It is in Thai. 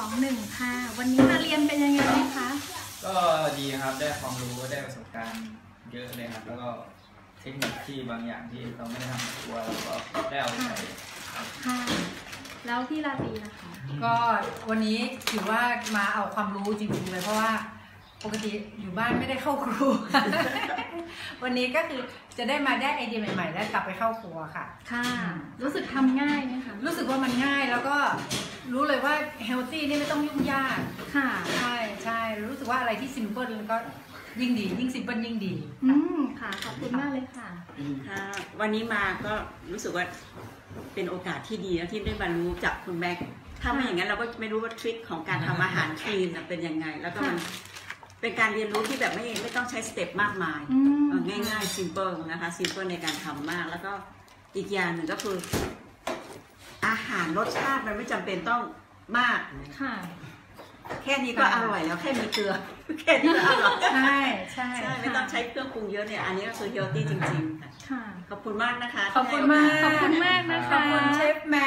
1ค่ะวันนี้มาเรียนเป็นยังไงคะก็ดีครับได้ความรู้ได้ประสบการณ์เยอะเลยครับแล้วก็เทคนิคที่บางอย่างที่เราไม่ได้ทำในครัวเราก็ได้เอาไปใช้ครับค่ะแล้วพี่ราตรีนะคะก็วันนี้ถือว่ามาเอาความรู้จริงๆเลยเพราะว่าปกติอยู่บ้านไม่ได้เข้าครัว วันนี้ก็คือจะได้มาได้ไอเดียใหม่ๆและกลับไปเข้าครัวค่ะค่ะรู้สึกทำง่ายไหมคะรู้สึกว่ามันง่ายแล้วก็รู้เลยว่าเฮลตี้นี่ไม่ต้องยุ่งยากค่ะใช่รู้สึกว่าอะไรที่ซิมเพิลก็ยิ่งดียิ่งซิมเพิลยิ่งดีค่ะขอบคุณมากเลยค่ะวันนี้มาก็รู้สึกว่าเป็นโอกาสที่ดีนะที่ได้มารู้จากคุณแม็กถ้าไม่อย่างนั้นเราก็ไม่รู้ว่าทริคของการทำอาหารคลีนเป็นยังไงแล้วก็มันเป็นการเรียนรู้ที่แบบไม่ต้องใช้สเต็ปมากมายง่ายๆซิมเปิลนะคะซิมเปิลในการทำมากแล้วก็อีกอย่างหนึ่งก็คืออาหารรสชาติมันไม่จำเป็นต้องมากค่ะแค่นี้ก็อร่อยแล้วแค่มีเกลือแค่นี้ก็อร่อยใช่ไม่ต้องใช้เครื่องปรุงเยอะเนี่ยอันนี้ก็คือเฮลตี้จริงๆค่ะขอบคุณมากนะคะขอบคุณมากนะคะขอบคุณเชฟแม็